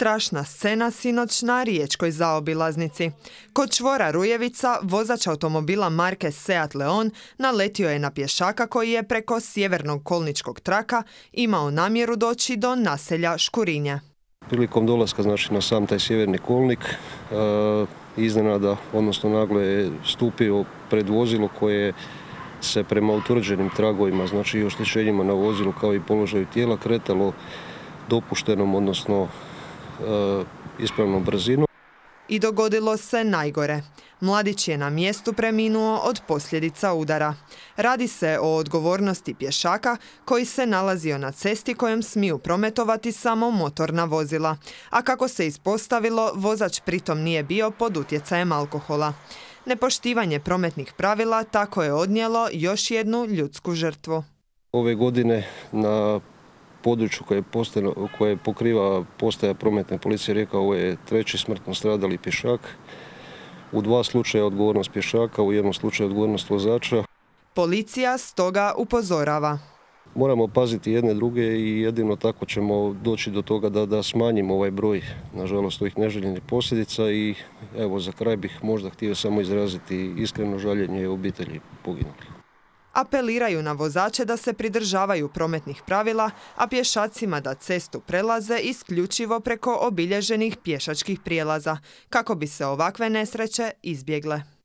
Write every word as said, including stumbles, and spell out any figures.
Strašna scena sinoć na riječkoj zaobilaznici. Kod čvora Rujevica vozač automobila marke Seat Leon naletio je na pješaka koji je preko sjevernog kolničkog traka imao namjeru doći do naselja Škurinje. Prilikom dolaska znači, na sam taj sjeverni kolnik, e, iznenada, odnosno naglo je stupio pred vozilo koje se prema utvrđenim tragovima, znači i oštećenjima na vozilu kao i položaju tijela kretalo dopuštenom, odnosno e, ispravnom brzinom. I dogodilo se najgore. Mladić je na mjestu preminuo od posljedica udara. Radi se o odgovornosti pješaka koji se nalazio na cesti kojom smiju prometovati samo motorna vozila. A kako se ispostavilo, vozač pritom nije bio pod utjecajem alkohola. Nepoštivanje prometnih pravila tako je odnijelo još jednu ljudsku žrtvu. Ove godine na području koje, postaje, koje pokriva postaja prometne policije Rijeka, ovo je treći smrtno stradali pješak. U dva slučaja odgovornost pješaka, u jednom slučaju odgovornost vozača. Policija stoga upozorava. Moramo paziti jedne druge i jedino tako ćemo doći do toga da, da smanjimo ovaj broj, nažalost, ovih neželjenih posljedica. I evo, za kraj bih možda htio samo izraziti iskreno žaljenje obitelji poginulih. Apeliraju na vozače da se pridržavaju prometnih pravila, a pješacima da cestu prelaze isključivo preko obilježenih pješačkih prijelaza, kako bi se ovakve nesreće izbjegle.